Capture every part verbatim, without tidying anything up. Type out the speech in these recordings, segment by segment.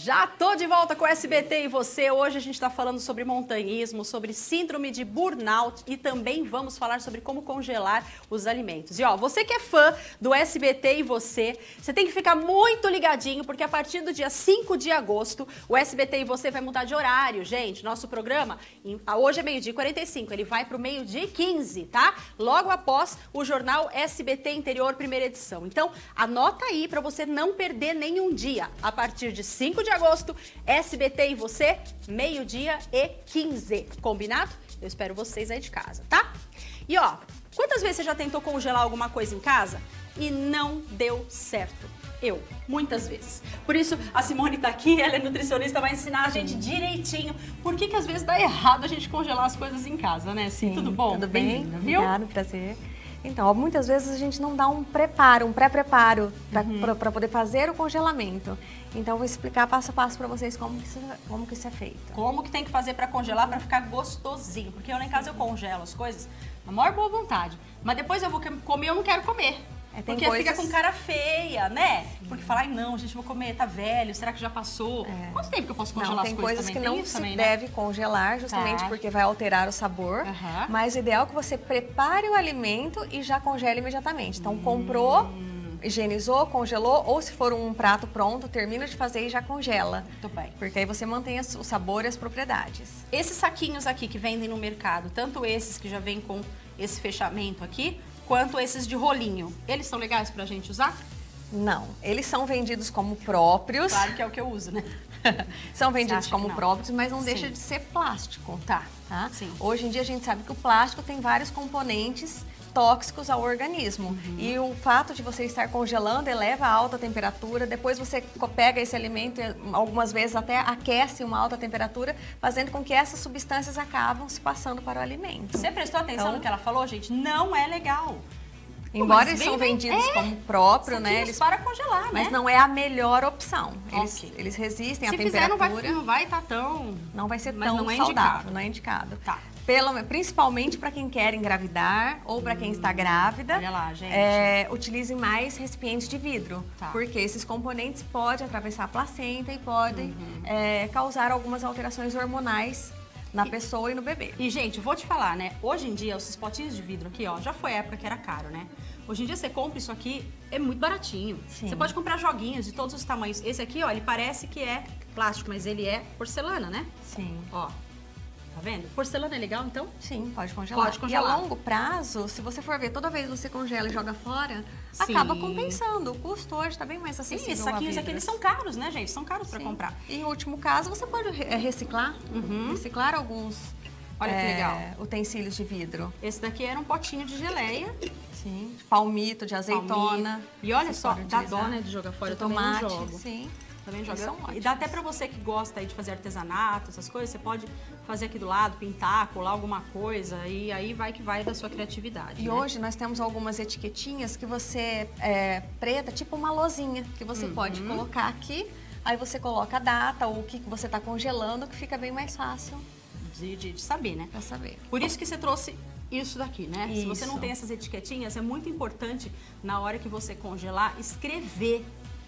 Já tô de volta com o S B T e você. Hoje a gente está falando sobre montanhismo, sobre síndrome de burnout e também vamos falar sobre como congelar os alimentos. E ó, você que é fã do S B T e você, você tem que ficar muito ligadinho porque a partir do dia cinco de agosto o S B T e você vai mudar de horário, gente. Nosso programa hoje é meio-dia e quarenta e cinco, ele vai para o meio-dia e quinze, tá? Logo após o jornal S B T Interior, primeira edição. Então, anota aí para você não perder nenhum dia. A partir de cinco de agosto, S B T e você, meio-dia e quinze. Combinado? Eu espero vocês aí de casa, tá? E ó, quantas vezes você já tentou congelar alguma coisa em casa e não deu certo? Eu, muitas vezes. Por isso, a Simone tá aqui, ela é nutricionista, vai ensinar a gente direitinho por que que às vezes dá errado a gente congelar as coisas em casa, né? Sim, tudo bom? Tudo bem? Viu? Obrigada, prazer. Então, muitas vezes a gente não dá um preparo, um pré-preparo para uhum. poder fazer o congelamento. Então, eu vou explicar passo a passo para vocês como que, isso, como que isso é feito. Como que tem que fazer para congelar para ficar gostosinho? Porque eu lá em casa eu congelo as coisas na maior boa vontade. Mas depois eu vou comer, eu não quero comer. É, tem porque coisas... fica com cara feia, né? Porque fala, ai não, gente, vou comer, tá velho, será que já passou? É. Quanto tempo que eu posso congelar não, as coisas tem também? coisas que não se também, deve né? congelar, justamente tá. porque vai alterar o sabor. Uhum. Mas o ideal é que você prepare o alimento e já congele imediatamente. Então, hum. comprou, higienizou, congelou, ou se for um prato pronto, termina de fazer e já congela. Muito bem. Porque aí você mantém o sabor e as propriedades. Esses saquinhos aqui que vendem no mercado, tanto esses que já vêm com esse fechamento aqui, quanto esses de rolinho. Eles são legais pra gente usar? Não, eles são vendidos como próprios. Claro que é o que eu uso, né? São vendidos como próprios, mas não Sim. deixa de ser plástico. Tá. tá? Sim. Hoje em dia a gente sabe que o plástico tem vários componentes tóxicos ao organismo. Uhum. E o fato de você estar congelando eleva a alta temperatura, depois você pega esse alimento e algumas vezes até aquece uma alta temperatura, fazendo com que essas substâncias acabam se passando para o alimento. Você prestou atenção então, no que ela falou, gente? Não é legal. Embora eles são vendidos é, como próprio, né? Eles para congelar, mas né? não é a melhor opção. Eles, okay. eles resistem Se à fizer, temperatura. Não vai, não vai estar tão... Não vai ser mas tão não é saudável, indicado. não é indicado. Tá. Pelo, principalmente para quem quer engravidar ou para quem hum, está grávida. Olha lá, gente. É, utilize mais recipientes de vidro, tá. porque esses componentes podem atravessar a placenta e podem uhum. é, causar algumas alterações hormonais na e, pessoa e no bebê. E, gente, vou te falar, né? Hoje em dia, esses potinhos de vidro aqui, ó, já foi a época que era caro, né? Hoje em dia, você compra isso aqui, é muito baratinho. Sim. Você pode comprar joguinhos de todos os tamanhos. Esse aqui, ó, ele parece que é plástico, mas ele é porcelana, né? Sim. Ó. Tá vendo? Porcelana é legal, então? Sim, pode congelar. Pode congelar. E a longo prazo, se você for ver, toda vez que você congela e joga fora, Sim. acaba compensando. O custo hoje está bem mais acessível. Sim, esses saquinhos aqui, eles são caros, né, gente? São caros para comprar. E em último caso, você pode reciclar. Uhum. Reciclar alguns Olha é, que legal. utensílios de vidro. Esse daqui era um potinho de geleia. Sim, de palmito, de azeitona. Palmito. E olha só, dá dó, né, de jogar fora. De eu tomate, também não jogo. Sim. Também joga. E dá até pra você que gosta aí de fazer artesanato, essas coisas, você pode fazer aqui do lado, pintar, colar alguma coisa, e aí vai que vai da sua criatividade. E né? hoje nós temos algumas etiquetinhas que você, é, preta, tipo uma lozinha, que você uhum. pode colocar aqui, aí você coloca a data ou o que você tá congelando, que fica bem mais fácil. De, de, de saber, né? Pra saber. Por isso que você trouxe isso daqui, né? Isso. Se você não tem essas etiquetinhas, é muito importante, na hora que você congelar, escrever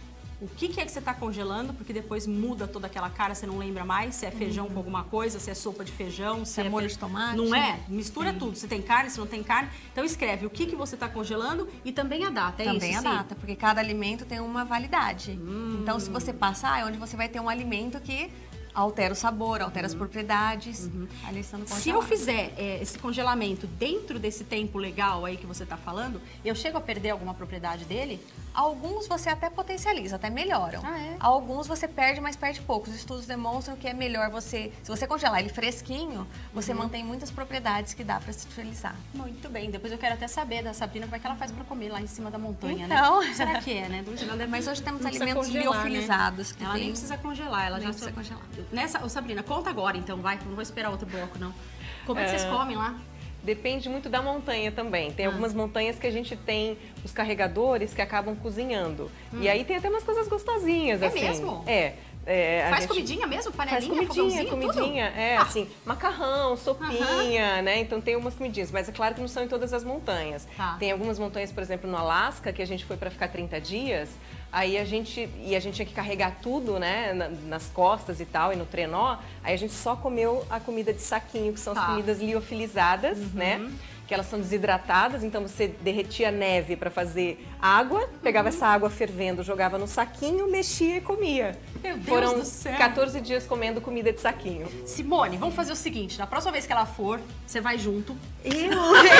o que, que é que você está congelando, porque depois muda toda aquela cara, você não lembra mais se é feijão uhum. com alguma coisa, se é sopa de feijão, se, se é, é molho fe... de tomate. Não é? Mistura Sim. tudo. Se tem carne, se não tem carne. Então escreve o que, que você está congelando e também a data, é também isso? Também a data, porque cada alimento tem uma validade. Hum. Então se você passar, é onde você vai ter um alimento que altera o sabor, altera uhum. as propriedades. Uhum. Ali estando Se eu fizer é, esse congelamento dentro desse tempo legal aí que você está falando, eu chego a perder alguma propriedade dele? Alguns você até potencializa, até melhoram. Ah, é? Alguns você perde, mas perde pouco. Os estudos demonstram que é melhor você... Se você congelar ele fresquinho, você uhum. mantém muitas propriedades que dá para se utilizar. Muito bem. Depois eu quero até saber da Sabrina como é que ela faz para comer lá em cima da montanha, então... né? Será que é, né? Deve... Mas hoje temos não alimentos congelar, liofilizados. Né? Que ela tem... nem precisa congelar. Ela nem já precisa só... congelar. Nessa... Ô, Sabrina, conta agora então, vai. Não vou esperar outro bloco, não. Como é que vocês comem lá? Depende muito da montanha também. Tem ah. algumas montanhas que a gente tem os carregadores que acabam cozinhando. Hum. E aí tem até umas coisas gostosinhas, é assim. É mesmo? É. É, a faz gente comidinha mesmo? Panelinha, faz comidinha, fogãozinho, comidinha, tudo? é Ah. assim, macarrão, sopinha, né? Então tem umas comidinhas, mas é claro que não são em todas as montanhas. Tá. Tem algumas montanhas, por exemplo, no Alasca, que a gente foi para ficar trinta dias, aí a gente e a gente tinha que carregar tudo, né, na- nas costas e tal, e no trenó, aí a gente só comeu a comida de saquinho, que são Tá. as comidas liofilizadas, né? Que elas são desidratadas, então você derretia a neve para fazer água, pegava essa água fervendo, jogava no saquinho, mexia e comia. Meu Deus Foram do céu. quatorze dias comendo comida de saquinho. Simone, vamos fazer o seguinte, na próxima vez que ela for, você vai junto. Eu?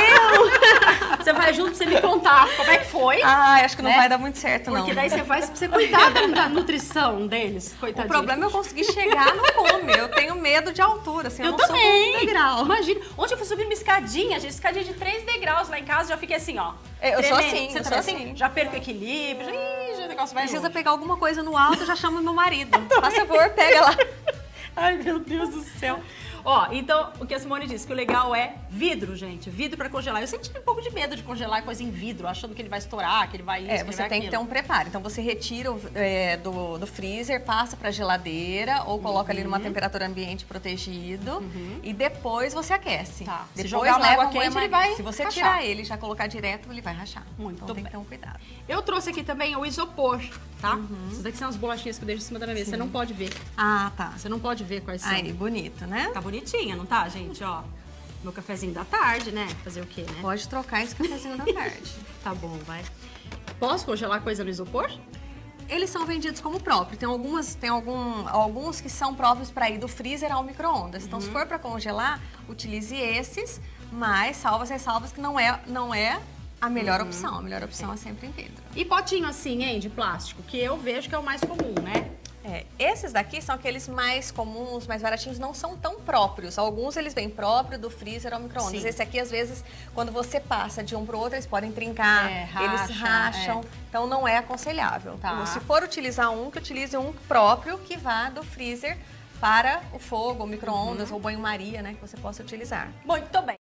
Você vai junto pra você me contar como é que foi. Ai, acho que não Né? vai dar muito certo, não. Porque daí você faz pra você cuidar da da nutrição deles, O coitadinho. problema é eu conseguir chegar no cume. Eu tenho medo de altura, assim, eu, Eu não também. sou um degrau. Imagina. Ontem eu fui subir uma escadinha, gente, escadinha de três degraus lá em casa, já fiquei assim, ó. Eu sou tremendo. assim, Você eu também sou assim? assim. Já perco o equilíbrio, já, ih, já o negócio vai Precisa longe. pegar alguma coisa no alto, eu já chamo meu marido. Faz favor, pega lá. Ai, meu Deus do céu. Ó, então, o que a Simone disse, que o legal é vidro, gente. Vidro pra congelar. Eu sempre tive um pouco de medo de congelar coisa em vidro, achando que ele vai estourar, que ele vai isso, É, que ele você vai tem que ter aquilo. um preparo. Então você retira o, é, do, do freezer, passa para geladeira ou coloca ali Uhum. numa temperatura ambiente protegido e depois você aquece. Tá. Se Depois jogar na leva água um quente, banho- ele vai Se você rachar. tirar ele e já colocar direto, ele vai rachar. Muito então tem bem. que ter um cuidado. Eu trouxe aqui também o isopor, tá? Essas daqui são as bolachinhas que eu deixo em cima da minha mesa. Você não pode ver. Ah, tá. Você não pode ver quais são. Aí, bonito, né? Tá bonitinha, não tá, gente? Ó, meu cafezinho da tarde, né? Fazer o quê, né? Pode trocar esse cafezinho da tarde. Tá bom, vai. Posso congelar coisa no isopor? Eles são vendidos como próprios. Tem algumas, tem algum, alguns que são próprios para ir do freezer ao micro-ondas. Então, se for para congelar, utilize esses, mas salvas e salvas que não é, não é a melhor opção. A melhor opção é sempre em vidro. E potinho assim, hein, de plástico, que eu vejo que é o mais comum, né? É, esses daqui são aqueles mais comuns, mais baratinhos, não são tão próprios. Alguns eles vêm próprio do freezer ao micro-ondas. Sim. Esse aqui, às vezes, quando você passa de um para o outro, eles podem trincar, É, eles racha, racham. é. Então, não é aconselhável. Tá. Então, se for utilizar um, que utilize um próprio que vá do freezer para o fogo, o micro-ondas ou banho-maria, né, que você possa utilizar. Muito bem.